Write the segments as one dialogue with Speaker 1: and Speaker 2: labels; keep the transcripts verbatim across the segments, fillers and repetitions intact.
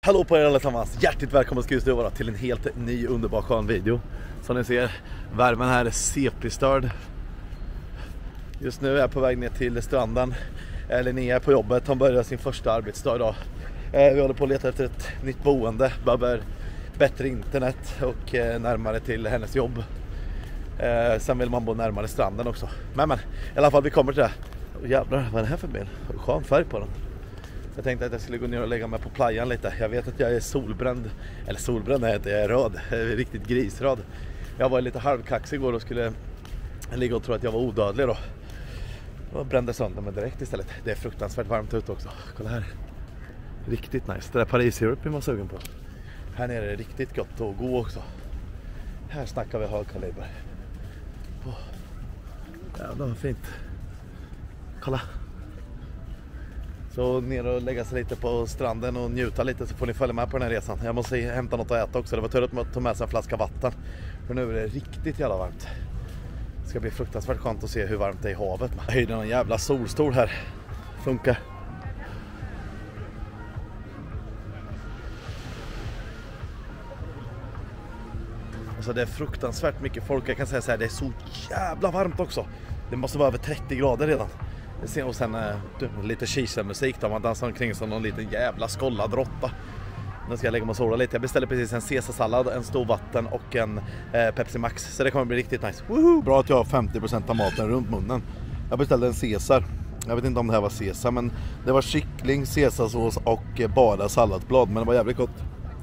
Speaker 1: Hallå på er allesammans, hjärtligt välkomna ska just nu vara till en helt ny underbar skön video. Som ni ser, värmen här är C P-störd. Just nu är jag på väg ner till stranden. Linnea är på jobbet, hon börjar sin första arbetsdag idag. Vi håller på att leta efter ett nytt boende, behöver bättre internet och närmare till hennes jobb. Sen vill man bo närmare stranden också. Men men, i alla fall vi kommer till det. Oh, jävlar, vad är det här för bil? Skön färg på den. Jag tänkte att jag skulle gå ner och lägga mig på playan lite. Jag vet att jag är solbränd. Eller solbränd är inte, jag är röd. Jag är riktigt grisröd. Jag var lite halvkaxig igår och skulle ligga och tro att jag var odödlig då. Och brände sönder mig direkt istället. Det är fruktansvärt varmt ute också. Kolla här. Riktigt nice. Det där Paris Europe är man sugen på. Här nere är det riktigt gott att gå också. Här snackar vi högkaliber. Oh. Jävlar vad fint. Kolla. Så ner och lägga sig lite på stranden och njuta lite, så får ni följa med på den här resan. Jag måste hämta något att äta också. Det var tur att man tog med sig en flaska vatten. För nu är det riktigt jävla varmt. Det ska bli fruktansvärt skönt att se hur varmt det är i havet. Jag höjde någon jävla solstol här. Funkar. Alltså det är fruktansvärt mycket folk. Jag kan säga så här, det är så jävla varmt också. Det måste vara över trettio grader redan. Och sen äh, lite kisa-musik där man dansar omkring som någon liten jävla skollad råtta. Nu ska jag lägga mig och sola lite. Jag beställde precis en caesarsallad, en stor vatten och en äh, Pepsi Max. Så det kommer bli riktigt nice. Woohoo! Bra att jag har femtio procent av maten runt munnen. Jag beställde en caesar. Jag vet inte om det här var caesar, men det var kyckling, caesarsås och äh, bara salladblad. Men det var jävligt gott.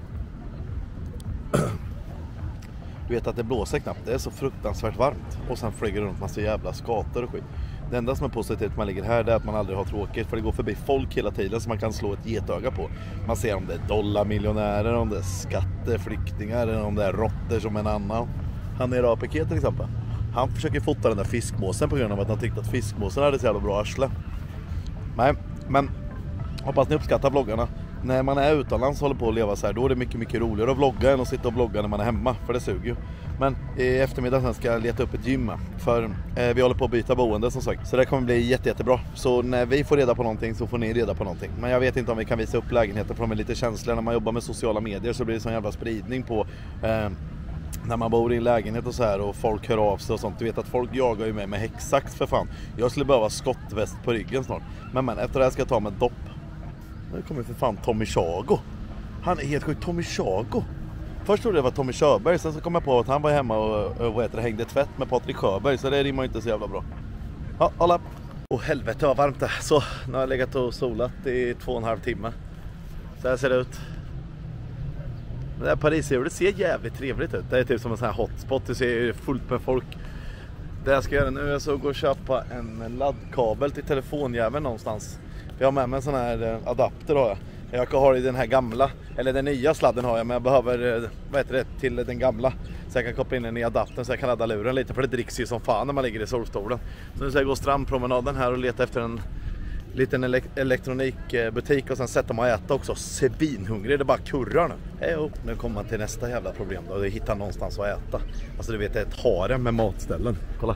Speaker 1: Du vet att det blåser knappt. Det är så fruktansvärt varmt. Och sen flyger runt massa jävla skator och skit. Det enda som är positivt att man ligger här, det är att man aldrig har tråkigt. För det går förbi folk hela tiden som man kan slå ett getöga på. Man ser om det är dollarmiljonärer, om det är skatteflyktingar eller om det är råttor som en annan. Han är i Rapike till exempel. Han försöker fota den där fiskmåsen på grund av att han tyckte att fiskmåsen hade så jävla bra arsle. Nej, men hoppas ni uppskattar vloggarna. När man är utomlands och håller på att leva så här, då är det mycket, mycket roligare att vlogga än att sitta och vlogga när man är hemma, för det suger ju. Men i eftermiddag sen ska jag leta upp ett gym, för eh, vi håller på att byta boende som sagt. Så det kommer bli jätte, jättebra. Så när vi får reda på någonting så får ni reda på någonting. Men jag vet inte om vi kan visa upp lägenheter, för de är lite känsliga. När man jobbar med sociala medier så blir det sån jävla spridning på eh, när man bor i en lägenhet och så här, och folk hör av sig och sånt. Du vet att folk jagar ju mig med häcksax för fan. Jag skulle behöva skottväst på ryggen snart. Men men, efter det här ska jag ta med dopp. Nu kommer för fan Tommy Chago. Han är helt sjukt, Tommy Chago. Först trodde jag det var Tommy Körberg. Sen så kom jag på att han var hemma och, och vad heter det, hängde tvätt med Patrik Sjöberg. Så det rimmar inte så jävla bra. Ja, alla. Åh helvete vad varmt det. Så, nu har jag legat och solat i två och en halv timme. Så här ser det ut. Det här Paris det ser jävligt trevligt ut. Det är typ som en sån här hotspot. Det ser fullt med folk. Det jag ska göra nu är så gå och köpa en laddkabel till telefonjäveln någonstans. Jag har med mig en sån här adapter har jag. Jag har i den här gamla, eller den nya sladden har jag, men jag behöver, vad heter det, till den gamla. Så jag kan koppla in den i adaptern så jag kan ladda luren lite, för det dricks ju som fan när man ligger i solstolen. Så nu ska jag gå strandpromenaden här och leta efter en liten elek- elektronikbutik och sen sätta mig och äta också. Svinhungrig, det bara kurrar nu. Hej, oh, nu kommer man till nästa jävla problem då, det är att hitta någonstans att äta. Alltså du vet, det är ett harem med matställen. Kolla.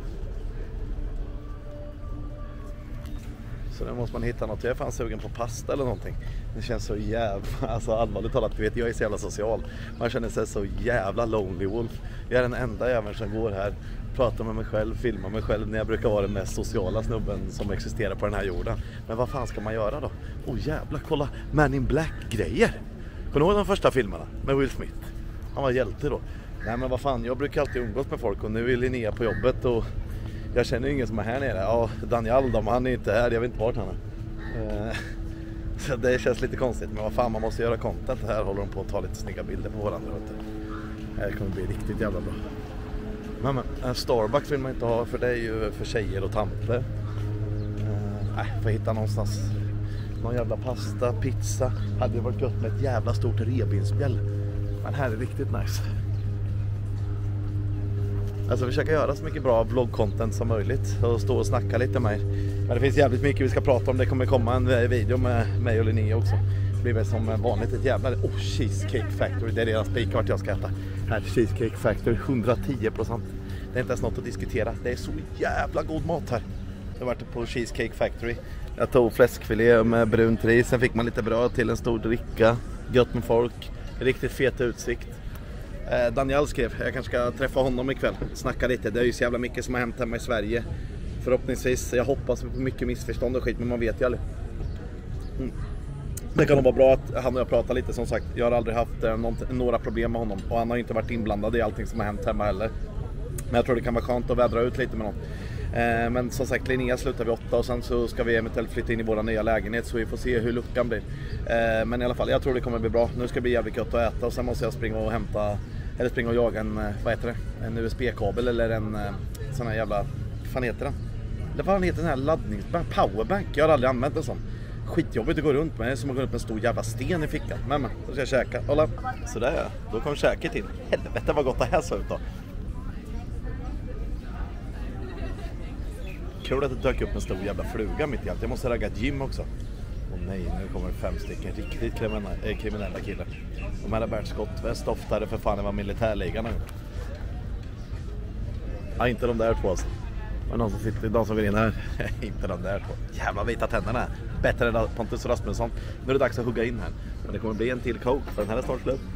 Speaker 1: Så nu måste man hitta något. Jag är fan sugen på pasta eller någonting. Det känns så jävla, alltså allvarligt talat, du vet jag är så jävla social. Man känner sig så jävla lonely wolf. Jag är den enda jäveln som går här, pratar med mig själv, filmar mig själv när jag brukar vara den mest sociala snubben som existerar på den här jorden. Men vad fan ska man göra då? Åh oh, jävla, kolla, Man in Black-grejer. Kommer du ihåg de första filmerna med Will Smith? Han var hjälte då. Nej men vad fan, jag brukar alltid umgås med folk och nu är Linnea på jobbet och jag känner ingen som är här nere. Ja, Daniel då, men han är inte här. Jag vet inte vart han är. Så det känns lite konstigt. Men vad fan, man måste göra content. Här håller de på att ta lite snygga bilder på varandra. Det här kommer bli riktigt jävla bra. Men, men en Starbucks vill man inte ha, för det är ju för tjejer och tanter. Nej, får hitta någonstans. Någon jävla pasta, pizza. Hade det varit gött med ett jävla stort revbensspjäll. Men här är riktigt nice. Alltså försöka göra så mycket bra vlogg-content som möjligt och stå och snacka lite mer. Men det finns jävligt mycket vi ska prata om. Det kommer komma en video med mig och Linnea också. Det blir väl som vanligt ett jävla... Oh, Cheesecake Factory. Det är deras spik vart jag ska äta. Här, Cheesecake Factory, hundratio procent. Det är inte ens något att diskutera. Det är så jävla god mat här. Jag har varit på Cheesecake Factory. Jag tog fläskfilé med brunt ris. Sen fick man lite bröd till en stor dricka. Gött med folk, riktigt fet utsikt. eh, Daniel skrev, jag kanske ska träffa honom ikväll, snacka lite. Det är ju så jävla mycket som har hänt hemma i Sverige. Förhoppningsvis, jag hoppas på mycket missförstånd och skit, men man vet ju aldrig. mm. Det kan nog vara bra att han och jag pratar lite, som sagt. Jag har aldrig haft eh, några problem med honom, och han har inte varit inblandad i allting som har hänt hemma heller. Men jag tror det kan vara skönt att vädra ut lite med någon. Eh, men som sagt, Linnea slutar vid åtta och sen så ska vi eventuellt flytta in i våra nya lägenhet, så vi får se hur luckan blir. Eh, men i alla fall, jag tror det kommer bli bra. Nu ska det bli jävligt gött att äta, och sen måste jag springa och hämta, eller springa och jaga en, vad heter det? En U S B-kabel eller en sån här jävla, vad fan heter den? Det var heter den här laddningsbank, powerbank. Jag har aldrig använt en sån. Skitjobbigt att gå runt med, det är som att gå runt med en stor jävla sten i fickan. Men men, då ska jag käka. Kolla. Sådär ja, då kom käket in. Helvete vad gott det här såg ut då. Kul att det dök upp en stor jävla fluga mitt i allt. Jag måste ragga ett gym också. Åh nej, nu kommer fem stycken riktigt kriminella, äh, kriminella killar. De här har bärt skottväst oftare för fan än vad militärligan har gjort. Ja, inte de där två alltså. Men någon som sitter, de som går in här. Inte de där två. Jävla vita tänderna. Bättre än Pontus Rasmusson. Nu är det dags att hugga in här. Men det kommer bli en till coke, för den här är snart slut.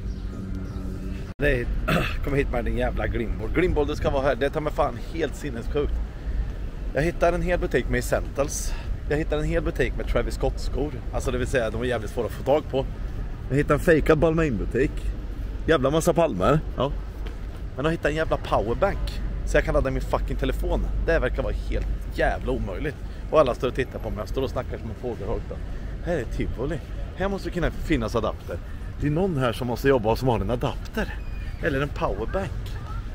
Speaker 1: Nej, kom hit med din jävla Glimbold. Glimbold, det ska vara här. Det tar mig fan helt sinnessjukt. Jag hittar en hel butik med Essentials. Jag hittar en hel butik med Travis Scott-skor. Alltså det vill säga, de är jävligt svåra att få tag på. Jag hittar en fejkad Balmain-butik. Jävla massa palmer. Ja. Men jag hittar en jävla powerbank, så jag kan ladda min fucking telefon. Det verkar vara helt jävla omöjligt. Och alla står och tittar på mig. Jag står och snackar som en fågelholk. Här är Tivoli. Här måste det kunna finnas adapter. Det är någon här som måste jobba som har en adapter. Eller en powerbank.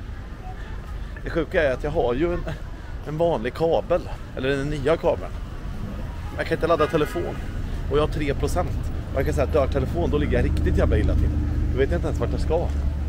Speaker 1: Det sjuka är att jag har ju en, en vanlig kabel. Eller den nya kabeln. Jag kan inte ladda telefon. Och jag har tre procent. Och jag kan säga att dör telefon, då ligger jag riktigt jävla illa till. Då vet jag inte ens vart jag ska.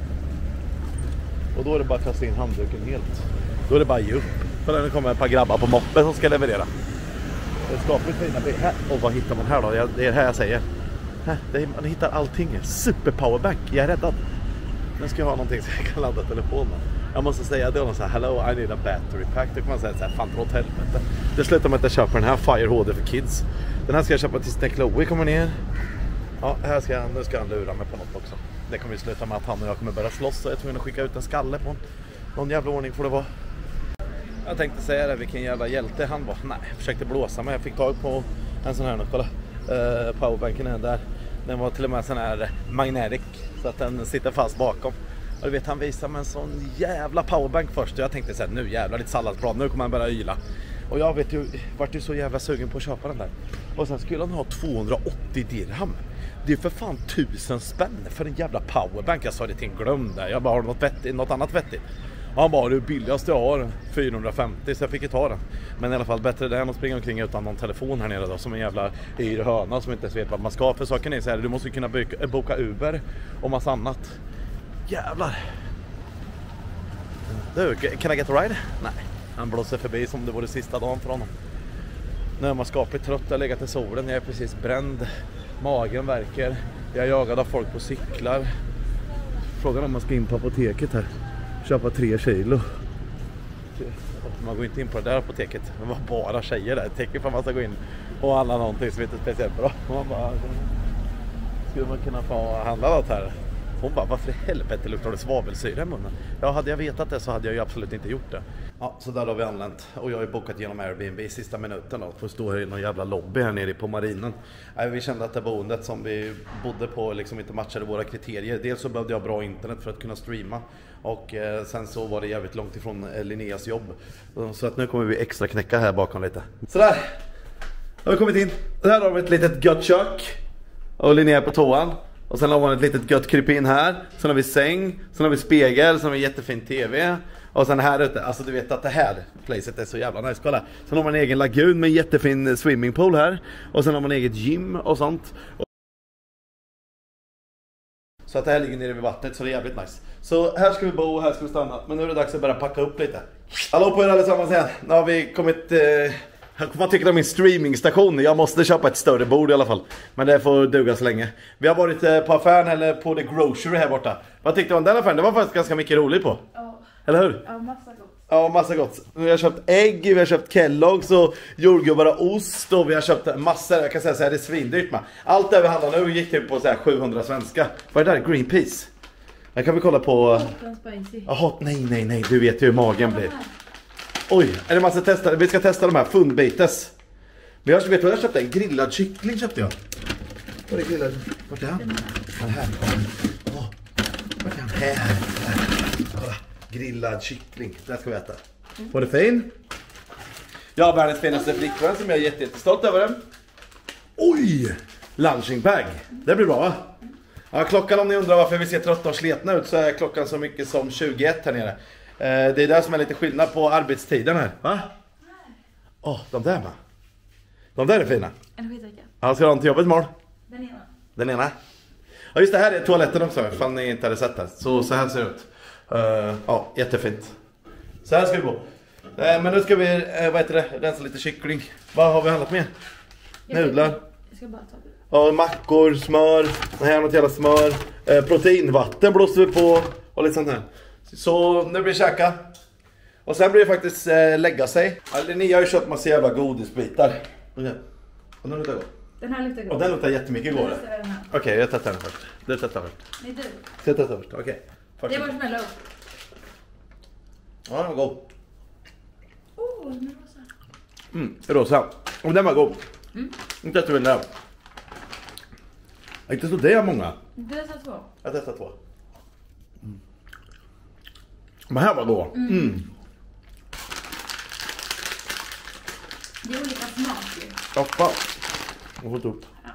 Speaker 1: Och då är det bara att kasta in handduken helt. Då är det bara att ge upp. För nu kommer ett par grabbar på moppen som ska leverera. Det är skapligt fina bilar. Här. Och vad hittar man här då? Det är det här jag säger. Här, det är, man hittar allting. Super powerbank. Jag är räddad. Nu ska jag ha någonting så jag kan ladda telefonen. Jag måste säga det är någon så här, hello, I need a battery pack. Då kan man säga så här, fan dra åt helvete. Det slutar med att jag köper den här Fire H D för kids. Den här ska jag köpa tills Chloe kommer ner. Ja, här ska jag, nu ska han lura mig på något också. Det kommer ju sluta med att han och jag kommer börja slåss, och jag tror att skicka ut en skalle på en. Någon jävla ordning får det vara. Jag tänkte säga det, vilken jävla hjälte han var. Nej, jag försökte blåsa mig. Jag fick tag på en sån här nu, kolla. Uh, powerbanken är där. Den var till och med sån här magnetic, så att den sitter fast bakom. Och du vet, han visade mig en sån jävla powerbank först. Och jag tänkte så här, nu jävlar, lite salladsblad, nu kommer han börja yla. Och jag vet ju, vart ju så jävla sugen på att köpa den där. Och sen skulle han ha tvåhundraåttio dirham. Det är för fan tusen spänn för en jävla powerbank. Jag sa det till en glöm där. Jag bara, har något, vettigt, något annat vettigt? Och han bara, det billigaste jag har, fyrahundrafemtio, så jag fick ju ta den. Men i alla fall bättre det än att springa omkring utan någon telefon här nere då, som en jävla yr höna som inte ens vet vad man ska. För saken är så här, du måste kunna boka, boka Uber och massa annat. Jävlar. Du, can I get a ride? Nej, han blåser förbi som det var det sista dagen för honom. Nu är man skapligt trött, jag har legat i solen, jag är precis bränd. Magen verkar. Jag är jagad av folk på cyklar. Frågan om man ska in på apoteket här. Köpa tre kilo. Man går inte in på det där apoteket. Det var bara tjejer där. Tänker på att man ska gå in och handla någonting som inte är speciellt bra. Man bara, skulle man kunna få handla något här? Hon bara, varför i helvete luktar det svavelsyra i munnen? Ja, hade jag vetat det så hade jag ju absolut inte gjort det. Ja, så där har vi anlänt. Och jag har ju bokat genom Airbnb i sista minuten då. För att stå här i någon jävla lobby här nere på marinen. Nej, vi kände att det boendet som vi bodde på liksom inte matchade våra kriterier. Dels så behövde jag bra internet för att kunna streama. Och eh, sen så var det jävligt långt ifrån eh, Linneas jobb. Så att nu kommer vi extra knäcka här bakom lite. Sådär! Har vi kommit in. Här har vi ett litet gött kök. Och Linnea på toan. Och sen har man ett litet gött kryp in här. Sen har vi säng. Sen har vi spegel. Sen har vi jättefin tv. Och sen här ute. Alltså du vet att det här placet är så jävla nice. Kolla. Sen har man en egen lagun med en jättefin swimmingpool här. Och sen har man eget gym och sånt. Så att det här ligger nere vid vattnet, så det är jävligt nice. Så här ska vi bo och här ska vi stanna. Men nu är det dags att börja packa upp lite. Hallå på er allesammans igen. Nu har vi kommit... Eh... Vad tycker du om min streamingstation? Jag måste köpa ett större bord i alla fall. Men det får duga så länge. Vi har varit på affären eller på The Grocery här borta. Vad tyckte du om den affären? Det var faktiskt ganska mycket roligt på.
Speaker 2: Ja.
Speaker 1: Eller hur?
Speaker 2: Ja, massa gott.
Speaker 1: Ja, massa gott. Vi har köpt ägg, vi har köpt Kellogg's och jordgubbar och ost och vi har köpt massor. Jag kan säga så här, det är svindyrt man. Allt det vi handlar nu gick typ på så här sjuhundra svenska. Vad är det där? Greenpeace. Här kan vi kolla på...
Speaker 2: Hot and spicy.
Speaker 1: Jaha, nej, nej, nej. Du vet ju hur magen blir. Oj, är det massa testa? Vi ska testa de här fundbites. Men jag vet vad jag köpte? En grillad kyckling köpte jag. Var är grillad? Vart är han? Han är här. Åh, vart är han? Här. här. Kolla, grillad kyckling. Det här ska vi äta. Mm. Var det fin? Jag har världens finaste flickvän som jag är jätte, jättestolt över den. Oj! Lunching bag. Det blir bra va? Ja, klockan, om ni undrar varför vi ser trötta och sletna ut, så är klockan så mycket som tjugoett här nere. Eh, det är där som är lite skillnad på arbetstiden här. Va? Åh, oh, de där va? De där är fina.
Speaker 2: Energidricka.
Speaker 1: Ja, ska du ha en till jobbet imorgon?
Speaker 2: Den ena.
Speaker 1: Den ena? Ja just det, här är toaletten också, fan ni inte hade sett det. Så, så här ser det ut. Uh, ja, jättefint. Så här ska vi bo. Uh, men nu ska vi, uh, vad heter det, rensa lite kyckling. Vad har vi handlat med? Nudlar.
Speaker 2: Jag ska bara ta det.
Speaker 1: Ja, mackor, smör. Det här är något jävla smör. Uh, proteinvatten blåser vi på. Och lite sånt här. Så nu blir det käka. Och sen blir det faktiskt uh, lägga sig. Alltså, ni har ju köpt massa jävla godisbitar. Okay. Och den luktar gott.
Speaker 2: Den här luktar gott.
Speaker 1: Och den luktar jättemycket godare. Okej, okay, jag testar den först. Du testar först.
Speaker 2: Nej, du.
Speaker 1: Jag testar först, okej. Okay.
Speaker 2: Det är marshmallow.
Speaker 1: Ja, den var god.
Speaker 2: Åh, oh, den är rosa.
Speaker 1: Mm, rosa. Och den var god.
Speaker 2: Mm.
Speaker 1: Nu testar vi den där. Inte så det är många.
Speaker 2: Du testar två.
Speaker 1: Jag testar två. Mm. Men här var god. Mm. Mm.
Speaker 2: Det är olika smaker.
Speaker 1: Stoppa. Jag har fått upp.
Speaker 2: Ja.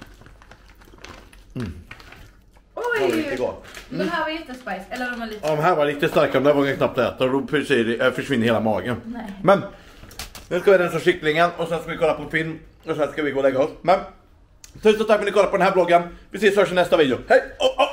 Speaker 1: Mm.
Speaker 2: Oj!
Speaker 1: Det var
Speaker 2: mm. Den här var jättespice. Eller de var lite...
Speaker 1: Ja, de här var riktigt starka. De där var jag knappt äta. Då försvinner hela magen.
Speaker 2: Nej.
Speaker 1: Men nu ska vi rensa kycklingen. Och sen ska vi kolla på en film. Och sen ska vi gå och lägga oss. Men tusen tack för att ni kollade på den här vloggen. Vi ses först i nästa video. Hej! Oh, oh.